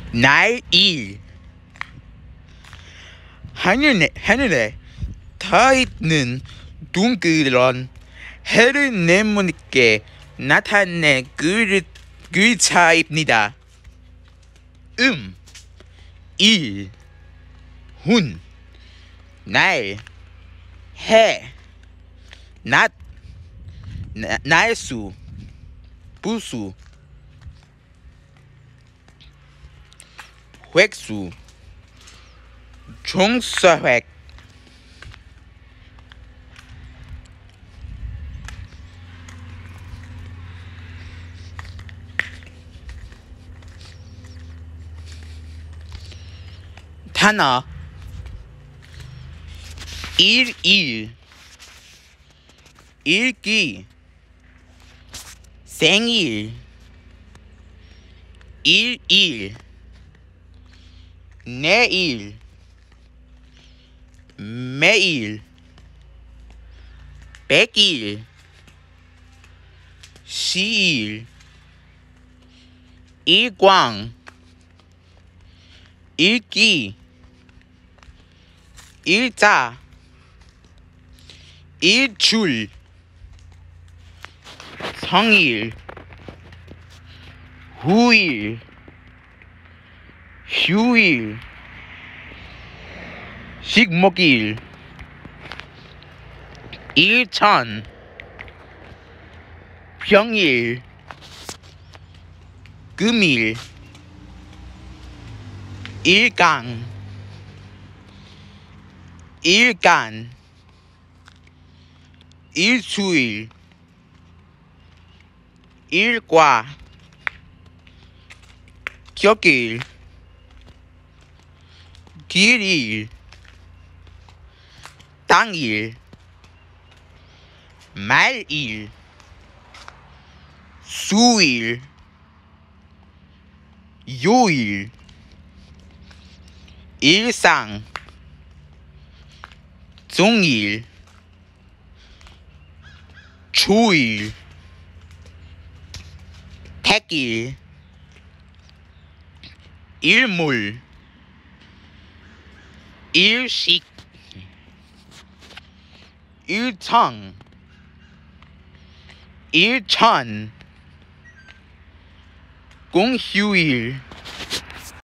날 일. 하늘에 닿아있는 둥그런 해를 네모나게 나타낸 글자입니다. 일, 훈, 날, 해, 낮, 날수, 부수, 획수, 종사획, 단어 일, 일기, 생일, 일, 내일, 매일, 백일, 시일, 일광, 일기, 일자, 일출, 성일, 후일, 휴일, 식목일, 일천, 평일, 금일, 일간, 일수일, 일과, 격일, 길일, 당일, 말일, 수일, 요일, 일상, 종일, 초일, 택일, 일몰, 일식, 일청, 일천, 공휴일,